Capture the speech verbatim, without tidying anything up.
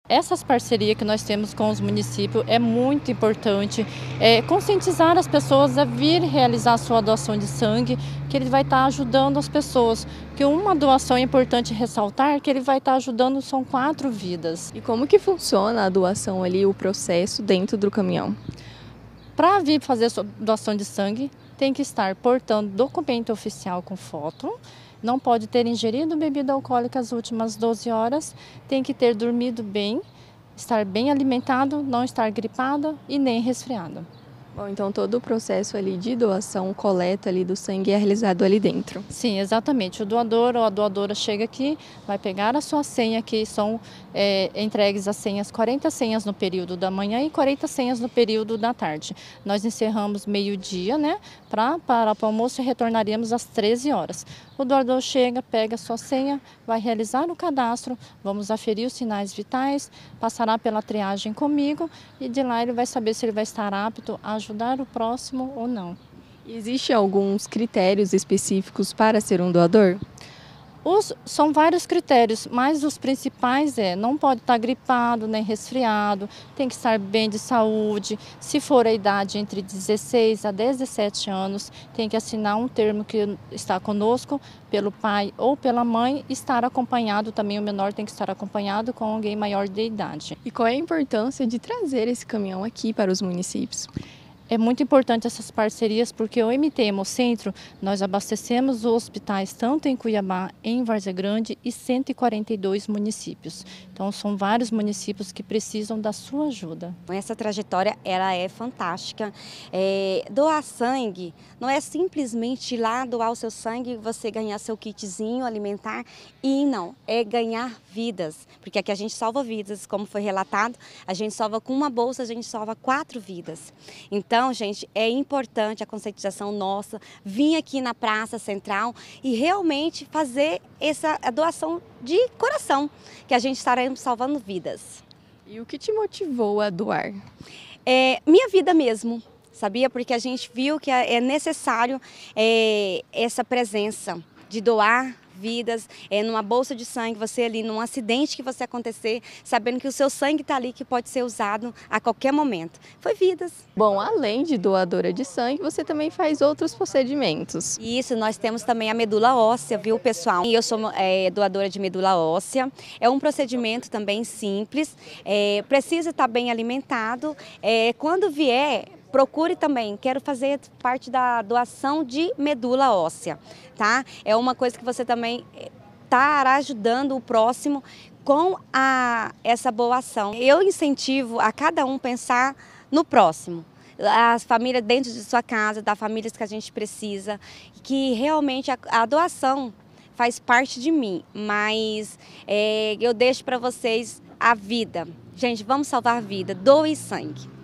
Essas parcerias que nós temos com os municípios é muito importante, é, conscientizar as pessoas a vir realizar a sua doação de sangue, que ele vai estar ajudando as pessoas. Que uma doação é importante ressaltar que ele vai estar ajudando, são quatro vidas. E como que funciona a doação ali, o processo dentro do caminhão? Para vir fazer a sua doação de sangue, tem que estar portando documento oficial com foto, não pode ter ingerido bebida alcoólica as últimas doze horas, tem que ter dormido bem, estar bem alimentado, não estar gripada e nem resfriada. Bom, então todo o processo ali de doação, coleta ali do sangue é realizado ali dentro. Sim, exatamente. O doador ou a doadora chega aqui, vai pegar a sua senha, que são é, entregues as senhas, quarenta senhas no período da manhã e quarenta senhas no período da tarde. Nós encerramos meio-dia, né, para para o almoço e retornaríamos às treze horas. O doador chega, pega a sua senha, vai realizar o cadastro, vamos aferir os sinais vitais, passará pela triagem comigo e de lá ele vai saber se ele vai estar apto a ajudar o próximo ou não. Existem alguns critérios específicos para ser um doador? Os, são vários critérios, mas os principais é não pode estar gripado nem resfriado, tem que estar bem de saúde. Se for a idade entre dezesseis a dezessete anos, tem que assinar um termo que está conosco pelo pai ou pela mãe, estar acompanhado também, o menor tem que estar acompanhado com alguém maior de idade. E qual é a importância de trazer esse caminhão aqui para os municípios? É muito importante essas parcerias porque o M T Hemocentro, nós abastecemos os hospitais tanto em Cuiabá, em Várzea Grande e cento e quarenta e dois municípios. Então são vários municípios que precisam da sua ajuda. Essa trajetória ela é fantástica. É, doar sangue não é simplesmente ir lá doar o seu sangue e você ganhar seu kitzinho alimentar e não, é ganhar vidas. Porque aqui a gente salva vidas, como foi relatado, a gente salva com uma bolsa, a gente salva quatro vidas. Então, Então, gente, é importante a conscientização nossa, vir aqui na Praça Central e realmente fazer essa doação de coração, que a gente estaremos salvando vidas. E o que te motivou a doar? É, minha vida mesmo, sabia? Porque a gente viu que é necessário é, essa presença de doar vidas, é, numa bolsa de sangue, você ali num acidente que você acontecer, sabendo que o seu sangue está ali, que pode ser usado a qualquer momento. Foi vidas. Bom, além de doadora de sangue, você também faz outros procedimentos. Isso, nós temos também a medula óssea, viu, pessoal? E eu sou é, doadora de medula óssea. É um procedimento também simples, é, precisa estar bem alimentado. É, quando vier, procure também, quero fazer parte da doação de medula óssea, tá? É uma coisa que você também estará ajudando o próximo com a, essa boa ação. Eu incentivo a cada um pensar no próximo. As famílias dentro de sua casa, das famílias que a gente precisa, que realmente a, a doação faz parte de mim, mas é, eu deixo para vocês a vida. Gente, vamos salvar a vida, doe sangue.